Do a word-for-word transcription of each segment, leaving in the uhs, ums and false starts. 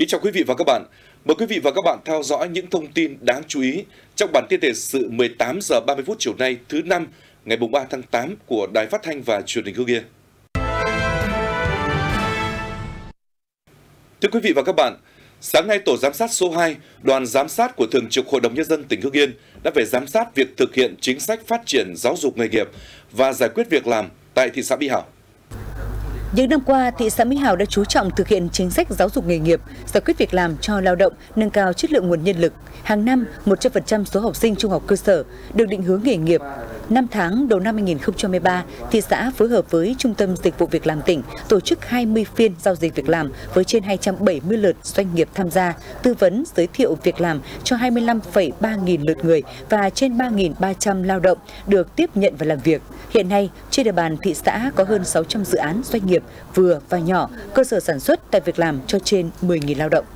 Kính chào quý vị và các bạn. Mời quý vị và các bạn theo dõi những thông tin đáng chú ý trong bản tin thời sự mười tám giờ ba mươi phút chiều nay thứ năm ngày ba tháng tám của Đài Phát thanh và Truyền hình Hưng Yên. Thưa quý vị và các bạn, sáng nay tổ giám sát số hai, đoàn giám sát của Thường trực Hội đồng Nhân dân tỉnh Hưng Yên đã về giám sát việc thực hiện chính sách phát triển giáo dục nghề nghiệp và giải quyết việc làm tại thị xã Mỹ Hào. Những năm qua, thị xã Mỹ Hào đã chú trọng thực hiện chính sách giáo dục nghề nghiệp, giải quyết việc làm cho lao động, nâng cao chất lượng nguồn nhân lực. Hàng năm, một trăm phần trăm số học sinh trung học cơ sở được định hướng nghề nghiệp. Năm tháng đầu năm hai nghìn không trăm mười ba, thị xã phối hợp với Trung tâm Dịch vụ Việc làm tỉnh tổ chức hai mươi phiên giao dịch việc làm với trên hai trăm bảy mươi lượt doanh nghiệp tham gia, tư vấn giới thiệu việc làm cho hai mươi lăm phẩy ba nghìn lượt người và trên ba nghìn ba trăm lao động được tiếp nhận và làm việc. Hiện nay, trên địa bàn thị xã có hơn sáu trăm dự án doanh nghiệp vừa và nhỏ, cơ sở sản xuất tạo việc làm cho trên mười nghìn lao động.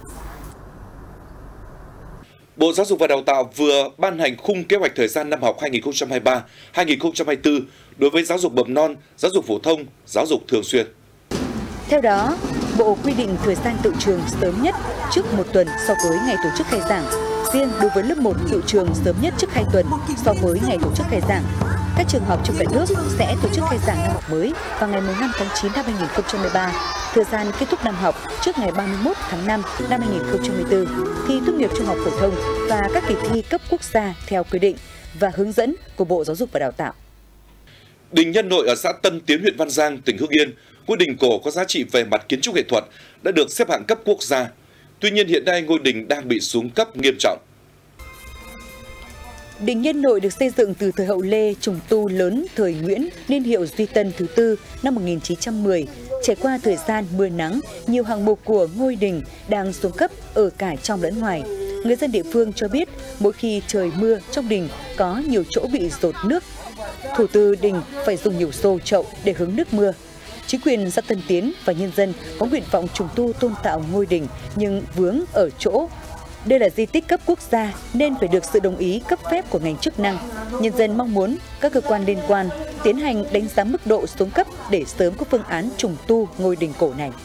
Bộ Giáo dục và Đào tạo vừa ban hành khung kế hoạch thời gian năm học hai nghìn không trăm hai mươi ba hai nghìn không trăm hai mươi tư đối với giáo dục mầm non, giáo dục phổ thông, giáo dục thường xuyên. Theo đó, Bộ quy định thời gian tự trường sớm nhất trước một tuần so với ngày tổ chức khai giảng. Riêng đối với lớp một tự trường sớm nhất trước hai tuần so với ngày tổ chức khai giảng. Các trường học trong cả nước sẽ tổ chức khai giảng năm học mới vào ngày mùng năm tháng chín năm hai nghìn không trăm mười ba. Thời gian kết thúc năm học trước ngày ba mươi mốt tháng năm năm hai nghìn không trăm mười tư. Thi tốt nghiệp trung học phổ thông và các kỳ thi cấp quốc gia theo quy định và hướng dẫn của Bộ Giáo dục và Đào tạo. Đình Nhân Nội ở xã Tân Tiến, huyện Văn Giang, tỉnh Hưng Yên, ngôi đình cổ có giá trị về mặt kiến trúc nghệ thuật đã được xếp hạng cấp quốc gia. Tuy nhiên hiện nay ngôi đình đang bị xuống cấp nghiêm trọng. Đình Nhân Nội được xây dựng từ thời Hậu Lê, trùng tu lớn thời Nguyễn, niên hiệu Duy Tân thứ tư năm một nghìn chín trăm mười. Trải qua thời gian mưa nắng, nhiều hạng mục của ngôi đình đang xuống cấp ở cả trong lẫn ngoài. Người dân địa phương cho biết, mỗi khi trời mưa trong đình có nhiều chỗ bị dột nước. Thủ tư đình phải dùng nhiều xô chậu để hứng nước mưa. Chính quyền xã Tân Tiến và nhân dân có nguyện vọng trùng tu tôn tạo ngôi đình nhưng vướng ở chỗ đây là di tích cấp quốc gia nên phải được sự đồng ý cấp phép của ngành chức năng. Nhân dân mong muốn các cơ quan liên quan tiến hành đánh giá mức độ xuống cấp để sớm có phương án trùng tu ngôi đình cổ này.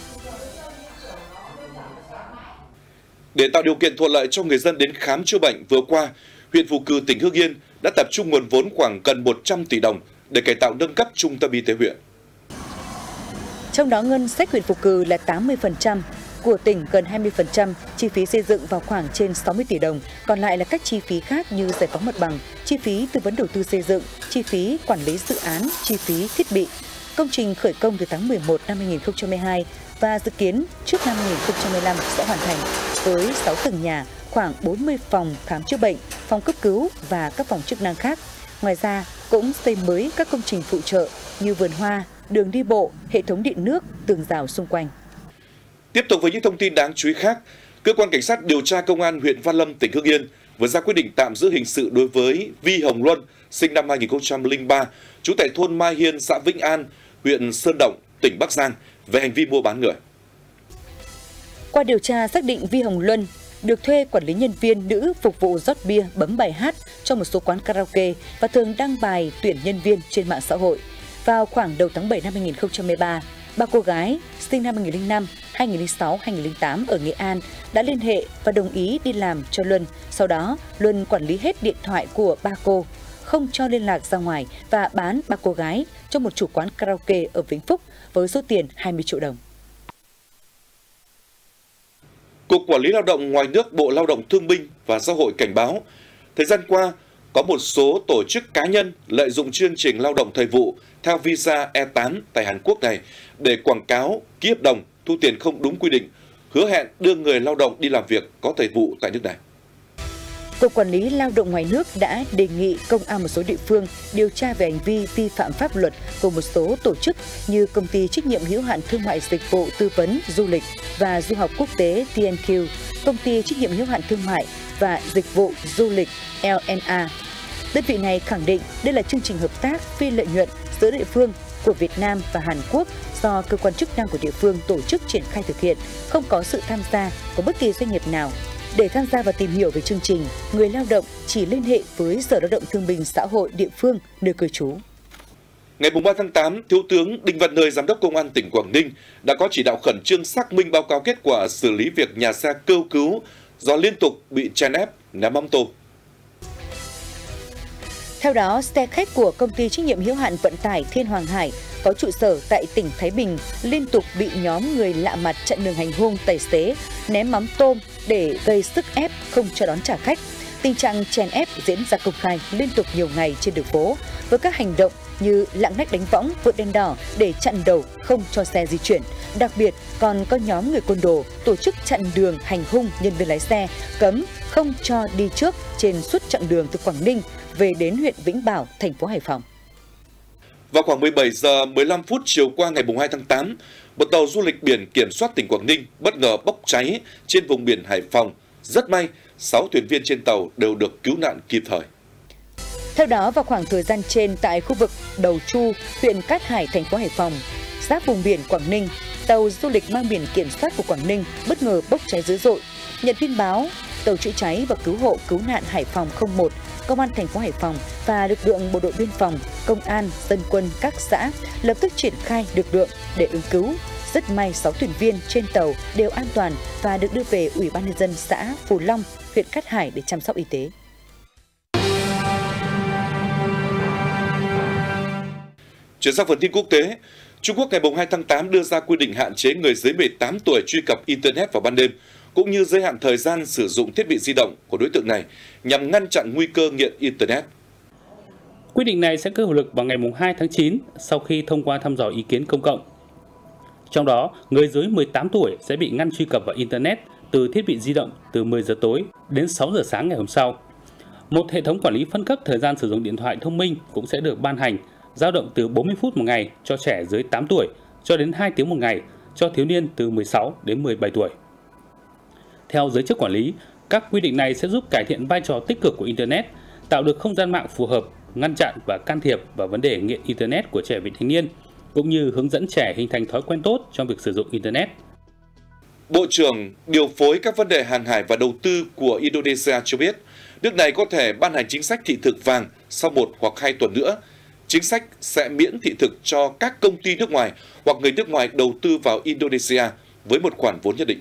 Để tạo điều kiện thuận lợi cho người dân đến khám chữa bệnh, vừa qua, huyện Phù Cừ, tỉnh Hưng Yên đã tập trung nguồn vốn khoảng gần một trăm tỷ đồng để cải tạo nâng cấp trung tâm y tế huyện. Trong đó ngân sách huyện Phù Cừ là tám mươi phần trăm, của tỉnh gần hai mươi phần trăm, chi phí xây dựng vào khoảng trên sáu mươi tỷ đồng, còn lại là các chi phí khác như giải phóng mặt bằng, chi phí tư vấn đầu tư xây dựng, chi phí quản lý dự án, chi phí thiết bị. Công trình khởi công từ tháng mười một năm hai nghìn không trăm mười hai và dự kiến trước năm hai nghìn không trăm mười lăm sẽ hoàn thành với sáu tầng nhà, khoảng bốn mươi phòng khám chữa bệnh, phòng cấp cứu và các phòng chức năng khác. Ngoài ra, cũng xây mới các công trình phụ trợ như vườn hoa, đường đi bộ, hệ thống điện nước, tường rào xung quanh. Tiếp tục với những thông tin đáng chú ý khác, Cơ quan Cảnh sát điều tra Công an huyện Văn Lâm, tỉnh Hưng Yên vừa ra quyết định tạm giữ hình sự đối với Vi Hồng Luân, sinh năm hai nghìn không trăm lẻ ba, trú tại thôn Mai Hiên, xã Vĩnh An, huyện Sơn Động, tỉnh Bắc Giang về hành vi mua bán người. Qua điều tra xác định Vi Hồng Luân được thuê quản lý nhân viên nữ phục vụ rót bia, bấm bài hát trong một số quán karaoke và thường đăng bài tuyển nhân viên trên mạng xã hội. Vào khoảng đầu tháng bảy năm hai nghìn không trăm mười ba, ba cô gái sinh năm hai nghìn không trăm lẻ năm, hai nghìn không trăm lẻ sáu, hai nghìn không trăm lẻ tám ở Nghệ An đã liên hệ và đồng ý đi làm cho Luân. Sau đó, Luân quản lý hết điện thoại của ba cô, không cho liên lạc ra ngoài và bán ba cô gái cho một chủ quán karaoke ở Vĩnh Phúc với số tiền hai mươi triệu đồng. Cục Quản lý Lao động ngoài nước, Bộ Lao động Thương binh và Xã hội cảnh báo, thời gian qua có một số tổ chức cá nhân lợi dụng chương trình lao động thời vụ theo visa E tám tại Hàn Quốc này để quảng cáo, ký hợp đồng, thu tiền không đúng quy định, hứa hẹn đưa người lao động đi làm việc có thời vụ tại nước này. Cục Quản lý Lao động ngoài nước đã đề nghị công an một số địa phương điều tra về hành vi vi phạm pháp luật của một số tổ chức như Công ty Trách nhiệm hữu hạn Thương mại Dịch vụ Tư vấn Du lịch và Du học Quốc tế T N Q, Công ty Trách nhiệm hữu hạn Thương mại và Dịch vụ Du lịch L N A. Đơn vị này khẳng định đây là chương trình hợp tác phi lợi nhuận giữa địa phương của Việt Nam và Hàn Quốc do cơ quan chức năng của địa phương tổ chức triển khai thực hiện, không có sự tham gia của bất kỳ doanh nghiệp nào. Để tham gia và tìm hiểu về chương trình, người lao động chỉ liên hệ với Sở Lao động Thương binh Xã hội địa phương nơi cư trú. Ngày ba tháng tám, Thiếu tướng Đinh Văn Nơi, Giám đốc Công an tỉnh Quảng Ninh đã có chỉ đạo khẩn trương xác minh báo cáo kết quả xử lý việc nhà xe kêu cứu do liên tục bị chèn ép ném mắm tôm. Theo đó, xe khách của công ty trách nhiệm hữu hạn vận tải Thiên Hoàng Hải có trụ sở tại tỉnh Thái Bình liên tục bị nhóm người lạ mặt chặn đường hành hung tài xế, ném mắm tôm để gây sức ép không cho đón trả khách. Tình trạng chèn ép diễn ra công khai liên tục nhiều ngày trên đường phố với các hành động như lạng lách đánh võng, vượt đèn đỏ để chặn đầu không cho xe di chuyển. Đặc biệt còn có nhóm người côn đồ tổ chức chặn đường hành hung nhân viên lái xe, cấm không cho đi trước trên suốt chặng đường từ Quảng Ninh về đến huyện Vĩnh Bảo, thành phố Hải Phòng. Vào khoảng mười bảy giờ mười lăm phút chiều qua ngày hai tháng tám, một tàu du lịch biển kiểm soát tỉnh Quảng Ninh bất ngờ bốc cháy trên vùng biển Hải Phòng. Rất may, sáu thuyền viên trên tàu đều được cứu nạn kịp thời. Theo đó, vào khoảng thời gian trên tại khu vực Đầu Chu, huyện Cát Hải, thành phố Hải Phòng, giáp vùng biển Quảng Ninh, tàu du lịch mang biển kiểm soát của Quảng Ninh bất ngờ bốc cháy dữ dội. Nhận tin báo, tàu chữa cháy và cứu hộ cứu nạn Hải Phòng không một, Công an thành phố Hải Phòng và lực lượng bộ đội biên phòng, công an, dân quân các xã lập tức triển khai lực lượng để ứng cứu. Rất may sáu thuyền viên trên tàu đều an toàn và được đưa về Ủy ban nhân dân xã Phù Long, huyện Cát Hải để chăm sóc y tế. Chuyển sang phần tin quốc tế, Trung Quốc ngày hai tháng tám đưa ra quy định hạn chế người dưới mười tám tuổi truy cập Internet vào ban đêm, cũng như giới hạn thời gian sử dụng thiết bị di động của đối tượng này nhằm ngăn chặn nguy cơ nghiện Internet. Quyết định này sẽ có hiệu lực vào ngày hai tháng chín sau khi thông qua thăm dò ý kiến công cộng. Trong đó, người dưới mười tám tuổi sẽ bị ngăn truy cập vào Internet từ thiết bị di động từ mười giờ tối đến sáu giờ sáng ngày hôm sau. Một hệ thống quản lý phân cấp thời gian sử dụng điện thoại thông minh cũng sẽ được ban hành, dao động từ bốn mươi phút một ngày cho trẻ dưới tám tuổi cho đến hai tiếng một ngày cho thiếu niên từ mười sáu đến mười bảy tuổi. Theo giới chức quản lý, các quy định này sẽ giúp cải thiện vai trò tích cực của Internet, tạo được không gian mạng phù hợp, ngăn chặn và can thiệp vào vấn đề nghiện Internet của trẻ vị thành niên, cũng như hướng dẫn trẻ hình thành thói quen tốt trong việc sử dụng Internet. Bộ trưởng điều phối các vấn đề hàng hải và đầu tư của Indonesia cho biết, nước này có thể ban hành chính sách thị thực vàng sau một hoặc hai tuần nữa. Chính sách sẽ miễn thị thực cho các công ty nước ngoài hoặc người nước ngoài đầu tư vào Indonesia với một khoản vốn nhất định.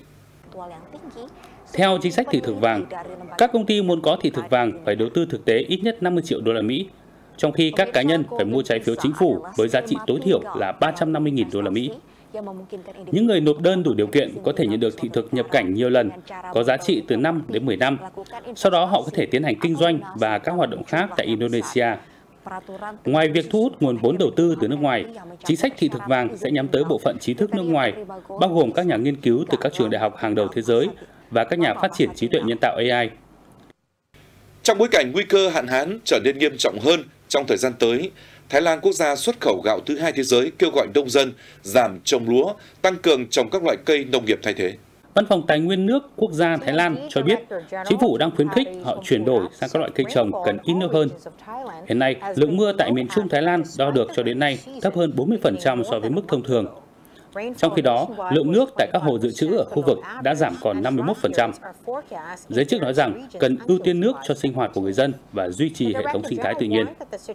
Theo chính sách thị thực vàng, các công ty muốn có thị thực vàng phải đầu tư thực tế ít nhất năm mươi triệu đô la Mỹ, trong khi các cá nhân phải mua trái phiếu chính phủ với giá trị tối thiểu là ba trăm năm mươi nghìn đô la Mỹ. Những người nộp đơn đủ điều kiện có thể nhận được thị thực nhập cảnh nhiều lần, có giá trị từ năm đến mười năm. Sau đó họ có thể tiến hành kinh doanh và các hoạt động khác tại Indonesia. Ngoài việc thu hút nguồn vốn đầu tư từ nước ngoài, chính sách thị thực vàng sẽ nhắm tới bộ phận trí thức nước ngoài, bao gồm các nhà nghiên cứu từ các trường đại học hàng đầu thế giới và các nhà phát triển trí tuệ nhân tạo A I. Trong bối cảnh nguy cơ hạn hán trở nên nghiêm trọng hơn trong thời gian tới, Thái Lan, quốc gia xuất khẩu gạo thứ hai thế giới, kêu gọi nông dân giảm trồng lúa, tăng cường trồng các loại cây nông nghiệp thay thế. Văn phòng Tài nguyên nước quốc gia Thái Lan cho biết, chính phủ đang khuyến khích họ chuyển đổi sang các loại cây trồng cần ít nước hơn. Hiện nay, lượng mưa tại miền Trung Thái Lan đo được cho đến nay thấp hơn bốn mươi phần trăm so với mức thông thường. Trong khi đó, lượng nước tại các hồ dự trữ ở khu vực đã giảm còn năm mươi mốt phần trăm. Giới chức nói rằng cần ưu tiên nước cho sinh hoạt của người dân và duy trì hệ thống sinh thái tự nhiên.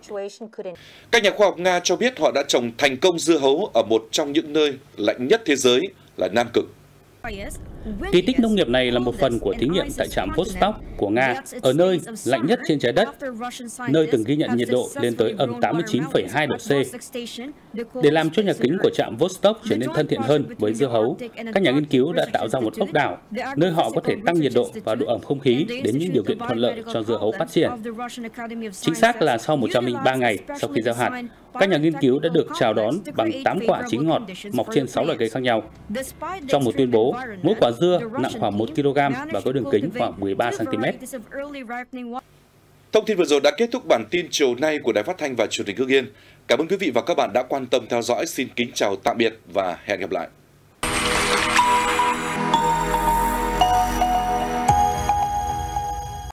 Các nhà khoa học Nga cho biết họ đã trồng thành công dưa hấu ở một trong những nơi lạnh nhất thế giới là Nam Cực. Kỳ tích nông nghiệp này là một phần của thí nghiệm tại trạm Vostok của Nga, ở nơi lạnh nhất trên trái đất, nơi từng ghi nhận nhiệt độ lên tới âm tám mươi chín phẩy hai độ C. Để làm cho nhà kính của trạm Vostok trở nên thân thiện hơn với dưa hấu, các nhà nghiên cứu đã tạo ra một ốc đảo, nơi họ có thể tăng nhiệt độ và độ ẩm không khí đến những điều kiện thuận lợi cho dưa hấu phát triển. Chính xác là sau một trăm lẻ ba ngày sau khi gieo hạt, các nhà nghiên cứu đã được chào đón bằng tám quả chín ngọt mọc trên sáu loại cây khác nhau. Trong một tuyên bố, mỗi quả dưa nặng khoảng một ki lô gam và có đường kính khoảng mười ba xăng ti mét. Thông tin vừa rồi đã kết thúc bản tin chiều nay của Đài Phát thanh và Truyền hình Hưng Yên. Cảm ơn quý vị và các bạn đã quan tâm theo dõi. Xin kính chào tạm biệt và hẹn gặp lại.